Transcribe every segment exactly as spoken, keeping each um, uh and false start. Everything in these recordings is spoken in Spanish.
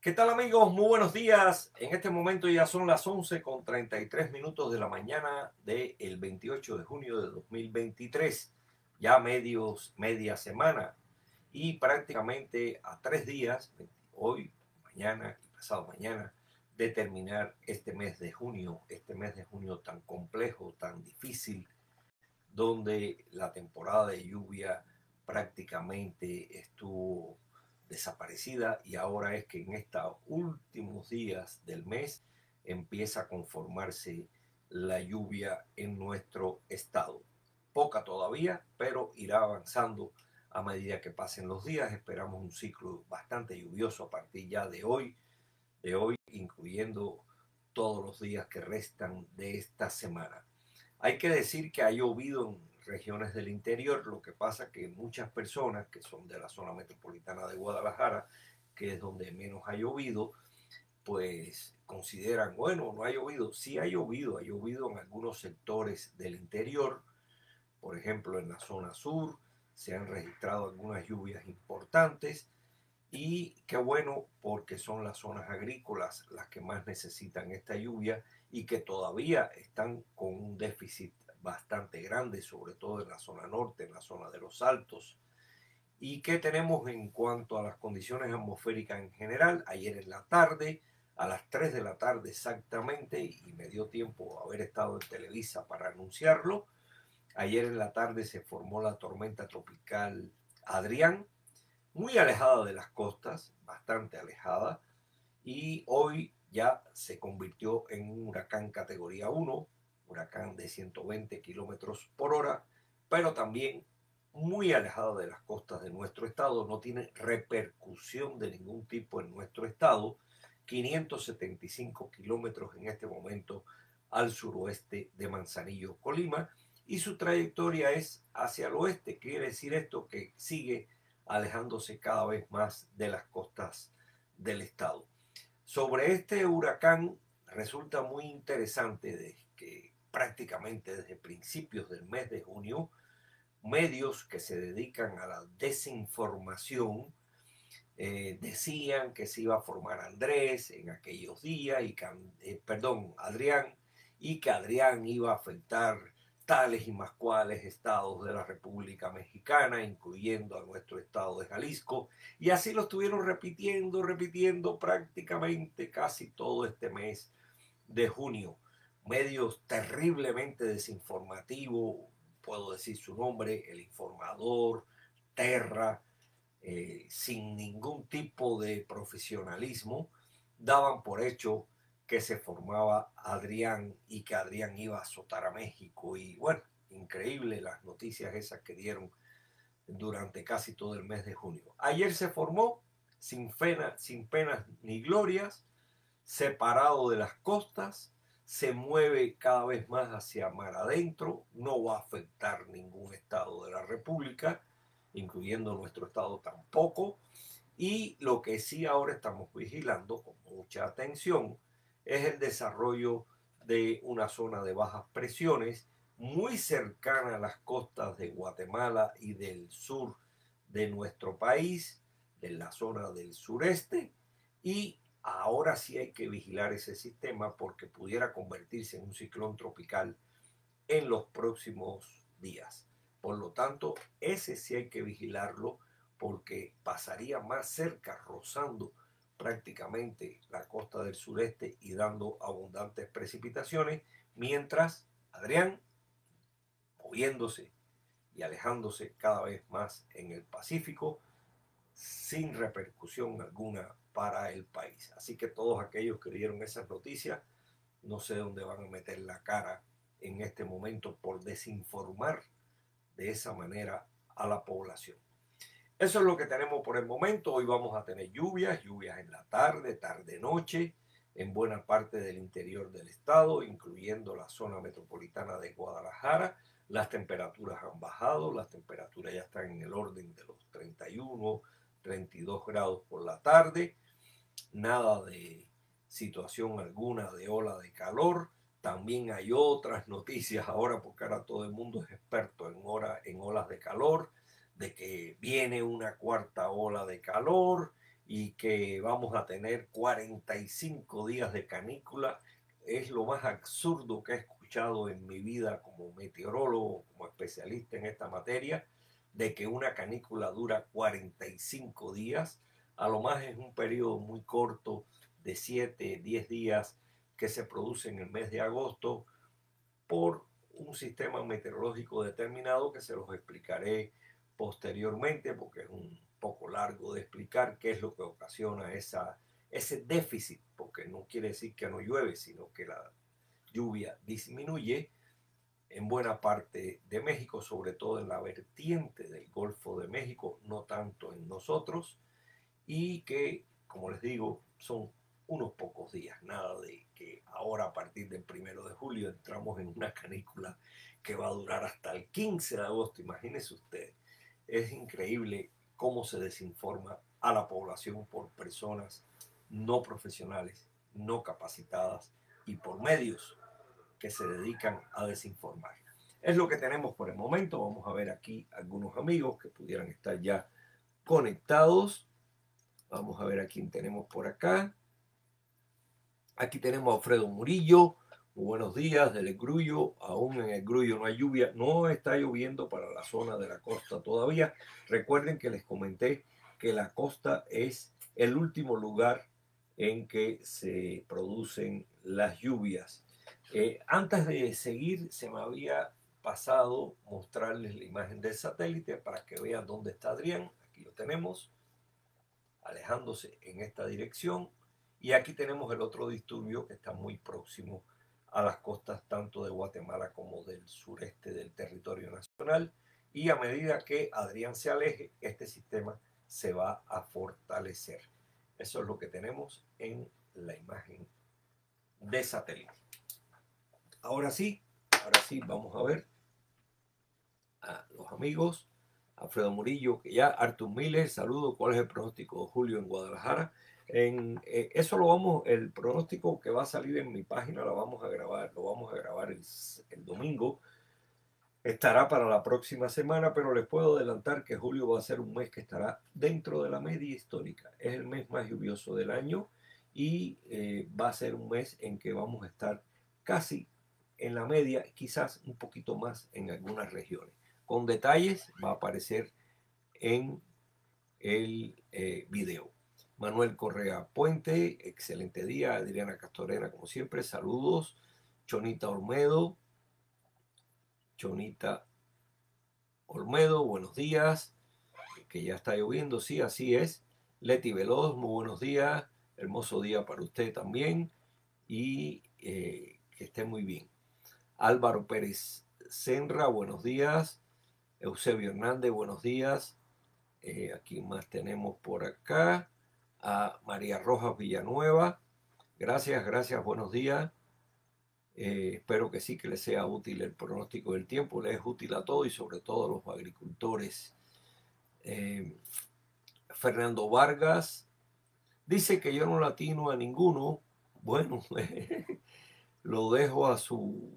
¿Qué tal, amigos? Muy buenos días. En este momento ya son las once con treinta y tres minutos de la mañana del veintiocho de junio de dos mil veintitrés. Ya medios, media semana y prácticamente a tres días, hoy, mañana y pasado mañana, de terminar este mes de junio, este mes de junio tan complejo, tan difícil, donde la temporada de lluvia prácticamente estuvo desaparecida y ahora es que en estos últimos días del mes empieza a conformarse la lluvia en nuestro estado. Poca todavía, pero irá avanzando a medida que pasen los días. Esperamos un ciclo bastante lluvioso a partir ya de hoy, de hoy, incluyendo todos los días que restan de esta semana. Hay que decir que ha llovido en regiones del interior, lo que pasa que muchas personas que son de la zona metropolitana de Guadalajara, que es donde menos ha llovido, pues consideran, bueno, no ha llovido. Sí ha llovido, ha llovido en algunos sectores del interior, por ejemplo en la zona sur, se han registrado algunas lluvias importantes y qué bueno porque son las zonas agrícolas las que más necesitan esta lluvia y que todavía están con un déficit bastante grande, sobre todo en la zona norte, en la zona de los Altos. ¿Y qué tenemos en cuanto a las condiciones atmosféricas en general? Ayer en la tarde, a las tres de la tarde exactamente, y me dio tiempo haber estado en Televisa para anunciarlo, ayer en la tarde se formó la tormenta tropical Adrián, muy alejada de las costas, bastante alejada, y hoy ya se convirtió en un huracán categoría uno, huracán de ciento veinte kilómetros por hora, pero también muy alejada de las costas de nuestro estado, no tiene repercusión de ningún tipo en nuestro estado, quinientos setenta y cinco kilómetros en este momento al suroeste de Manzanillo, Colima, y su trayectoria es hacia el oeste. Quiere decir esto que sigue alejándose cada vez más de las costas del estado. Sobre este huracán resulta muy interesante de que prácticamente desde principios del mes de junio, medios que se dedican a la desinformación eh, decían que se iba a formar Andrés en aquellos días, y que, eh, perdón, Adrián, y que Adrián iba a afectar tales y más cuales estados de la República Mexicana, incluyendo a nuestro estado de Jalisco, y así lo estuvieron repitiendo, repitiendo prácticamente casi todo este mes de junio. Medios terriblemente desinformativos, puedo decir su nombre, El Informador, Terra, eh, sin ningún tipo de profesionalismo, daban por hecho que se formaba Adrián y que Adrián iba a azotar a México. Y bueno, increíble las noticias esas que dieron durante casi todo el mes de junio. Ayer se formó sin, pena, sin penas ni glorias, separado de las costas, se mueve cada vez más hacia mar adentro, no va a afectar ningún estado de la República, incluyendo nuestro estado tampoco. Y lo que sí ahora estamos vigilando con mucha atención es el desarrollo de una zona de bajas presiones muy cercana a las costas de Guatemala y del sur de nuestro país, de la zona del sureste, y ahora sí hay que vigilar ese sistema porque pudiera convertirse en un ciclón tropical en los próximos días. Por lo tanto, ese sí hay que vigilarlo porque pasaría más cerca, rozando prácticamente la costa del sureste y dando abundantes precipitaciones, mientras Adrián, moviéndose y alejándose cada vez más en el Pacífico, sin repercusión alguna para el país. Así que todos aquellos que dieron esas noticias, no sé dónde van a meter la cara en este momento por desinformar de esa manera a la población. Eso es lo que tenemos por el momento. Hoy vamos a tener lluvias, lluvias en la tarde, tarde-noche, en buena parte del interior del estado, incluyendo la zona metropolitana de Guadalajara. Las temperaturas han bajado, las temperaturas ya están en el orden de los treinta y uno, treinta y dos grados por la tarde. Nada de situación alguna de ola de calor. También hay otras noticias ahora, porque ahora todo el mundo es experto en, hora, en olas de calor, de que viene una cuarta ola de calor y que vamos a tener cuarenta y cinco días de canícula. Es lo más absurdo que he escuchado en mi vida como meteorólogo, como especialista en esta materia, de que una canícula dura cuarenta y cinco días. A lo más es un periodo muy corto de siete, diez días que se produce en el mes de agosto por un sistema meteorológico determinado que se los explicaré posteriormente, porque es un poco largo de explicar qué es lo que ocasiona esa, ese déficit, porque no quiere decir que no llueve, sino que la lluvia disminuye en buena parte de México, sobre todo en la vertiente del Golfo de México, no tanto en nosotros, y que, como les digo, son unos pocos días, nada de que ahora a partir del primero de julio entramos en una canícula que va a durar hasta el quince de agosto, imagínense ustedes. Es increíble cómo se desinforma a la población por personas no profesionales, no capacitadas y por medios que se dedican a desinformar. Es lo que tenemos por el momento. Vamos a ver aquí algunos amigos que pudieran estar ya conectados. Vamos a ver a quién tenemos por acá. Aquí tenemos a Alfredo Murillo. Muy buenos días del Grullo. Aún en el Grullo no hay lluvia. No está lloviendo para la zona de la costa todavía. Recuerden que les comenté que la costa es el último lugar en que se producen las lluvias. Eh, antes de seguir, se me había pasado mostrarles la imagen del satélite para que vean dónde está Adrián. Aquí lo tenemos, alejándose en esta dirección. Y aquí tenemos el otro disturbio que está muy próximo a las costas tanto de Guatemala como del sureste del territorio nacional. Y a medida que Adrián se aleje, este sistema se va a fortalecer. Eso es lo que tenemos en la imagen de satélite. Ahora sí, ahora sí, vamos a ver a los amigos. Alfredo Murillo, que ya, Artur Miller, saludo. ¿Cuál es el pronóstico de julio en Guadalajara? En, eh, eso lo vamos, el pronóstico que va a salir en mi página lo vamos a grabar, lo vamos a grabar el, el domingo. Estará para la próxima semana, pero les puedo adelantar que julio va a ser un mes que estará dentro de la media histórica. Es el mes más lluvioso del año y eh, va a ser un mes en que vamos a estar casi en la media, quizás un poquito más en algunas regiones. Con detalles va a aparecer en el eh, video. Manuel Correa Puente, excelente día. Adriana Castorena, como siempre, saludos. Chonita Olmedo, Chonita Olmedo, buenos días. Que ya está lloviendo, sí, así es. Leti Veloz, muy buenos días. Hermoso día para usted también. Y eh, que esté muy bien. Álvaro Pérez Senra, buenos días. Eusebio Hernández, buenos días. Eh, aquí más tenemos por acá. A María Rojas Villanueva. Gracias, gracias, buenos días. Eh, espero que sí, que les sea útil el pronóstico del tiempo. Les es útil a todos y sobre todo a los agricultores. Eh, Fernando Vargas dice que yo no latino a ninguno. Bueno, lo dejo a su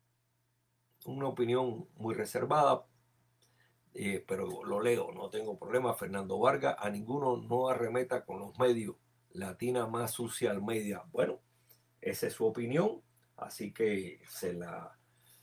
una opinión muy reservada. Eh, pero lo leo, no tengo problema. Fernando Vargas, a ninguno no arremeta con los medios. Latina más sucia al media. Bueno, esa es su opinión, así que se la,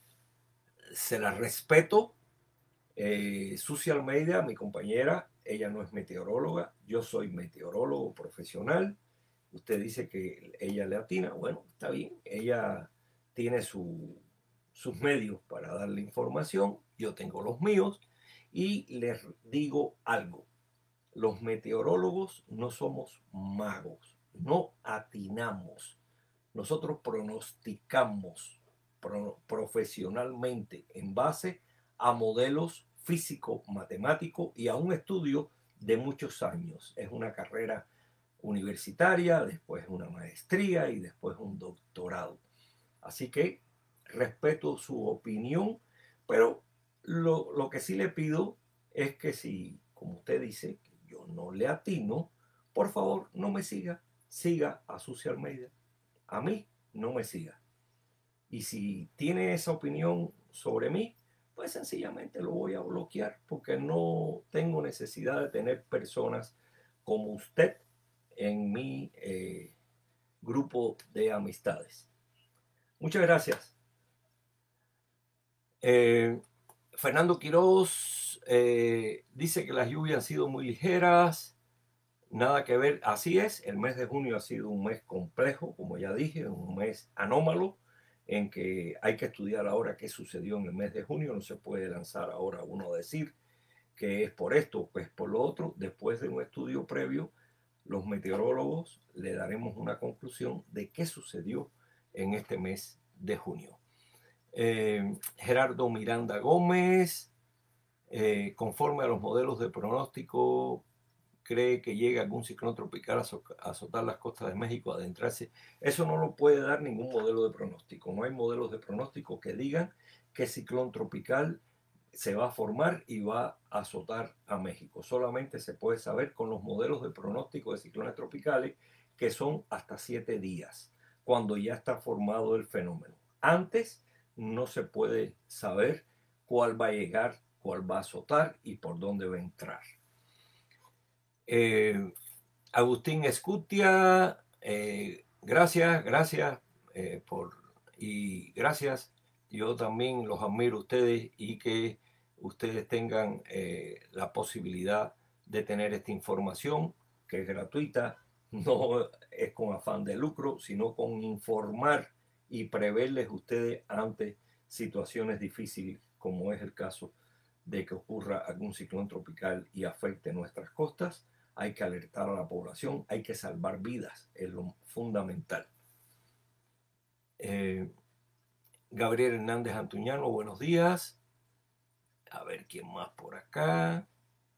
se la respeto. Eh, Social Media, mi compañera, ella no es meteoróloga, yo soy meteorólogo profesional. Usted dice que ella le atina, bueno, está bien, ella tiene su, sus medios para darle información, yo tengo los míos. Y les digo algo, los meteorólogos no somos magos, no atinamos. Nosotros pronosticamos pro, profesionalmente en base a modelos físico-matemáticos y a un estudio de muchos años. Es una carrera universitaria, después una maestría y después un doctorado. Así que respeto su opinión, pero lo, lo que sí le pido es que si, como usted dice, que yo no le atino, por favor no me siga, siga a Social Media. A mí no me siga. Y si tiene esa opinión sobre mí, pues sencillamente lo voy a bloquear porque no tengo necesidad de tener personas como usted en mi eh, grupo de amistades. Muchas gracias. Eh, Fernando Quiroz eh, dice que las lluvias han sido muy ligeras. Nada que ver, así es, el mes de junio ha sido un mes complejo, como ya dije, un mes anómalo, en que hay que estudiar ahora qué sucedió en el mes de junio, no se puede lanzar ahora uno a decir que es por esto, pues por lo otro. Después de un estudio previo, los meteorólogos le daremos una conclusión de qué sucedió en este mes de junio. Eh, Gerardo Miranda Gómez, eh, conforme a los modelos de pronóstico, cree que llega algún ciclón tropical a azotar las costas de México, a adentrarse. Eso no lo puede dar ningún modelo de pronóstico. No hay modelos de pronóstico que digan qué ciclón tropical se va a formar y va a azotar a México. Solamente se puede saber con los modelos de pronóstico de ciclones tropicales, que son hasta siete días, cuando ya está formado el fenómeno. Antes no se puede saber cuál va a llegar, cuál va a azotar y por dónde va a entrar. Eh, Agustín Escutia, eh, gracias, gracias eh, por y gracias. Yo también los admiro a ustedes y que ustedes tengan eh, la posibilidad de tener esta información que es gratuita, no es con afán de lucro, sino con informar y preverles ustedes ante situaciones difíciles, como es el caso de que ocurra algún ciclón tropical y afecte nuestras costas. Hay que alertar a la población, hay que salvar vidas, es lo fundamental. Eh, Gabriel Hernández Antuñano, buenos días. A ver quién más por acá.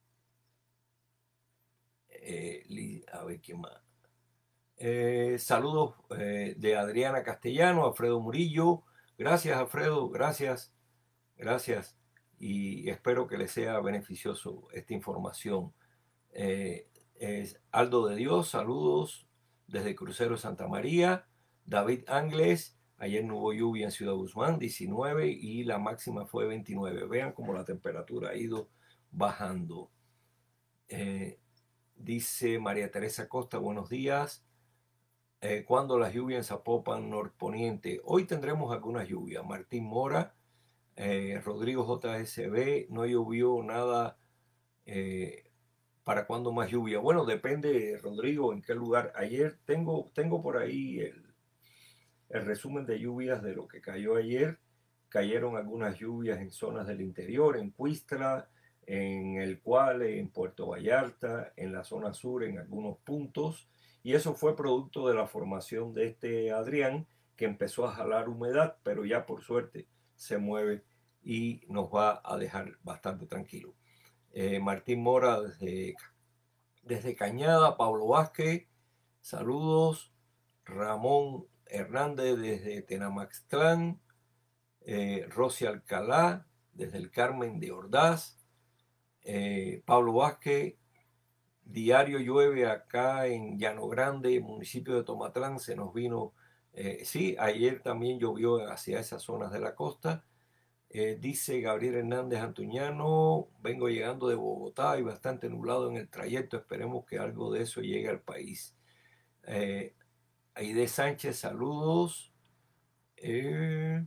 Eh, a ver quién más. Eh, saludos eh, de Adriana Castellano, Alfredo Murillo. Gracias, Alfredo, gracias, gracias. Y espero que les sea beneficioso esta información. Eh, es Aldo de Dios, saludos desde Crucero Santa María. David Angles, ayer no hubo lluvia en Ciudad Guzmán, diecinueve, y la máxima fue veintinueve. Vean cómo la temperatura ha ido bajando. Eh, dice María Teresa Costa, buenos días. Eh, ¿Cuándo las lluvias en Zapopan norponiente? Hoy tendremos algunas lluvias. Martín Mora, eh, Rodrigo J S B, no llovió nada. Eh, ¿Para cuándo más lluvia? Bueno, depende, Rodrigo, en qué lugar. Ayer tengo, tengo por ahí el, el resumen de lluvias de lo que cayó ayer. Cayeron algunas lluvias en zonas del interior, en Cuistla, en El Cuale, en Puerto Vallarta, en la zona sur, en algunos puntos. Y eso fue producto de la formación de este Adrián, que empezó a jalar humedad, pero ya por suerte se mueve y nos va a dejar bastante tranquilos. Eh, Martín Mora desde, desde Cañada, Pablo Vázquez, saludos. Ramón Hernández desde Tenamaxtlán, eh, Rosy Alcalá desde el Carmen de Ordaz, eh, Pablo Vázquez, diario llueve acá en Llano Grande, municipio de Tomatlán, se nos vino, eh, sí, ayer también llovió hacia esas zonas de la costa. Eh, dice Gabriel Hernández Antuñano, vengo llegando de Bogotá y bastante nublado en el trayecto, esperemos que algo de eso llegue al país. Eh, Aide Sánchez, saludos. Eh,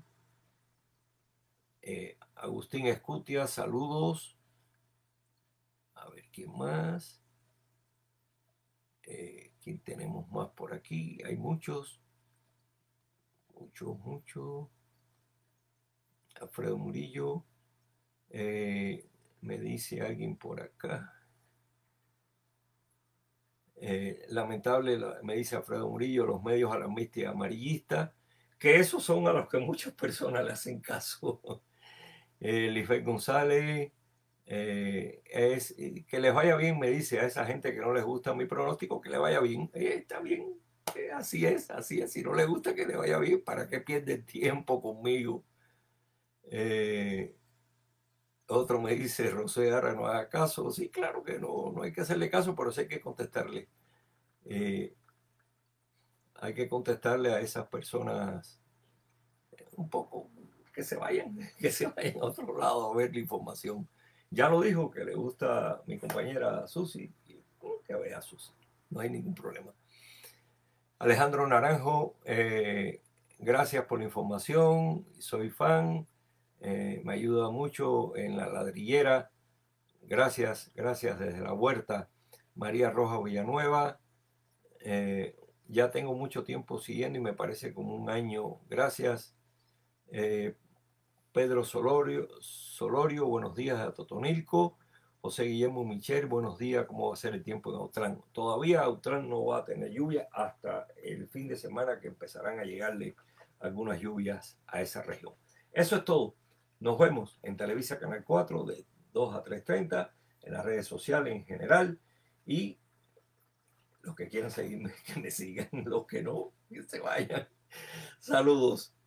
eh, Agustín Escutia, saludos. A ver, ¿quién más? Eh, ¿Quién tenemos más por aquí? Hay muchos. Muchos, muchos. Alfredo Murillo. Eh, me dice alguien por acá. Eh, lamentable, me dice Alfredo Murillo, los medios alarmistas y amarillistas, que esos son a los que muchas personas le hacen caso. eh, Lisbeth González, eh, es que les vaya bien, me dice a esa gente que no les gusta mi pronóstico, que le vaya bien. Eh, está bien, eh, así es, así es. Si no les gusta que le vaya bien, ¿para qué pierden tiempo conmigo? Eh, Otro me dice, Rosé Ara, no haga caso. Sí, claro que no, no hay que hacerle caso, pero sí hay que contestarle. Eh, hay que contestarle a esas personas un poco que se vayan, que se vayan a otro lado a ver la información. Ya lo dijo que le gusta mi compañera Susi, que vea a Susi. no hay ningún problema. Alejandro Naranjo, eh, gracias por la información, soy fan, eh, me ayuda mucho en la ladrillera. Gracias, gracias desde la huerta. María Roja Villanueva, eh, ya tengo mucho tiempo siguiendo y me parece como un año. Gracias. Eh, Pedro Solorio, Solorio, buenos días a Totonilco. José Guillermo Michel, buenos días. ¿Cómo va a ser el tiempo en Autlán? Todavía Autlán no va a tener lluvia hasta el fin de semana, que empezarán a llegarle algunas lluvias a esa región. Eso es todo. Nos vemos en Televisa Canal cuatro de dos a tres treinta, en las redes sociales en general, y los que quieran seguirme, que me sigan, los que no, que se vayan. Saludos.